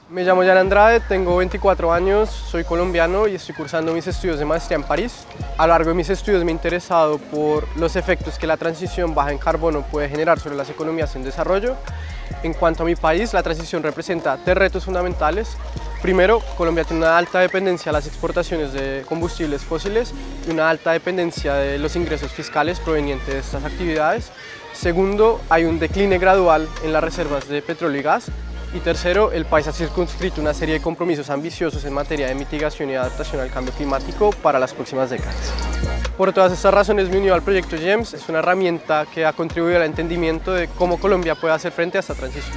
Me llamo Jan Andrade, tengo 24 años, soy colombiano y estoy cursando mis estudios de maestría en París. A lo largo de mis estudios me he interesado por los efectos que la transición baja en carbono puede generar sobre las economías en desarrollo. En cuanto a mi país, la transición representa tres retos fundamentales. Primero, Colombia tiene una alta dependencia a las exportaciones de combustibles fósiles y una alta dependencia de los ingresos fiscales provenientes de estas actividades. Segundo, hay un decline gradual en las reservas de petróleo y gas. Y tercero, el país ha circunscrito una serie de compromisos ambiciosos en materia de mitigación y adaptación al cambio climático para las próximas décadas. Por todas estas razones me uní al proyecto GEMS. Es una herramienta que ha contribuido al entendimiento de cómo Colombia puede hacer frente a esta transición.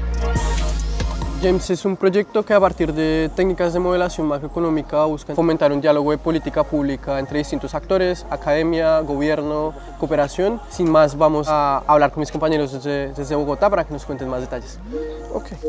GEMS es un proyecto que a partir de técnicas de modelación macroeconómica busca fomentar un diálogo de política pública entre distintos actores, academia, gobierno, cooperación. Sin más, vamos a hablar con mis compañeros desde Bogotá para que nos cuenten más detalles. Okay.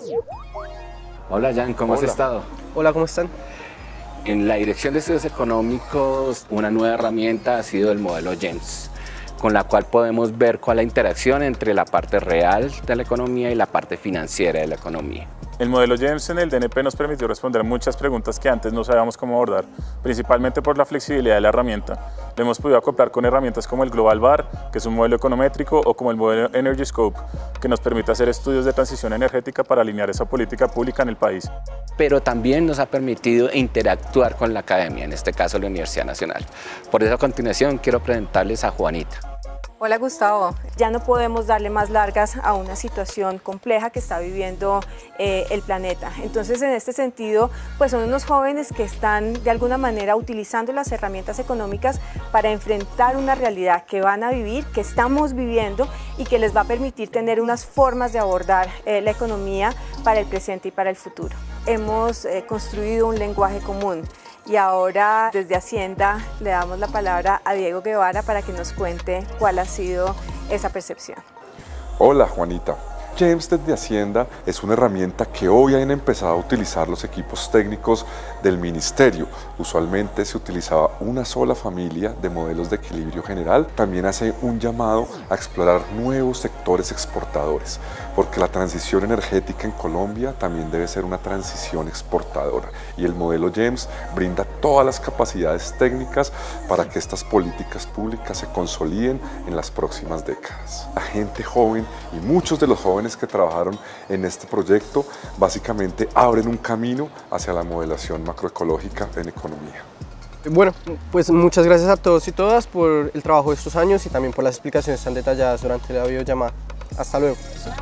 Hola Jan, ¿cómo has estado? Hola, ¿cómo están? En la Dirección de Estudios Económicos, una nueva herramienta ha sido el modelo GEMS, con la cual podemos ver cuál es la interacción entre la parte real de la economía y la parte financiera de la economía. El modelo GEMS en el DNP nos permitió responder muchas preguntas que antes no sabíamos cómo abordar, principalmente por la flexibilidad de la herramienta. Le hemos podido acoplar con herramientas como el Global VAR, que es un modelo econométrico, o como el modelo Energy Scope, que nos permite hacer estudios de transición energética para alinear esa política pública en el país. Pero también nos ha permitido interactuar con la academia, en este caso la Universidad Nacional. Por eso a continuación quiero presentarles a Juanita. Hola Gustavo, ya no podemos darle más largas a una situación compleja que está viviendo el planeta. Entonces en este sentido, pues son unos jóvenes que están de alguna manera utilizando las herramientas económicas para enfrentar una realidad que van a vivir, que estamos viviendo y que les va a permitir tener unas formas de abordar la economía para el presente y para el futuro. Hemos construido un lenguaje común. Y ahora desde Hacienda le damos la palabra a Diego Guevara para que nos cuente cuál ha sido esa percepción. Hola Juanita. GEMS desde Hacienda es una herramienta que hoy han empezado a utilizar los equipos técnicos del Ministerio. Usualmente se utilizaba una sola familia de modelos de equilibrio general. También hace un llamado a explorar nuevos sectores exportadores, porque la transición energética en Colombia también debe ser una transición exportadora. Y el modelo GEMS brinda todas las capacidades técnicas para que estas políticas públicas se consoliden en las próximas décadas. La gente joven y muchos de los jóvenes que trabajaron en este proyecto básicamente abren un camino hacia la modelación macroecológica en economía. Bueno, pues muchas gracias a todos y todas por el trabajo de estos años y también por las explicaciones tan detalladas durante la videollamada. Hasta luego.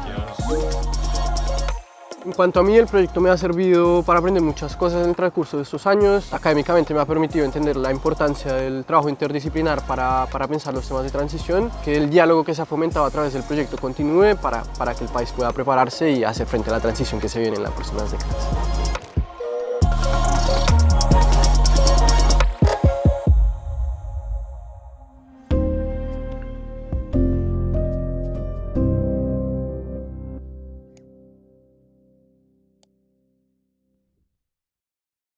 En cuanto a mí, el proyecto me ha servido para aprender muchas cosas en el transcurso de estos años. Académicamente me ha permitido entender la importancia del trabajo interdisciplinar para pensar los temas de transición, que el diálogo que se ha fomentado a través del proyecto continúe para que el país pueda prepararse y hacer frente a la transición que se viene en las próximas décadas.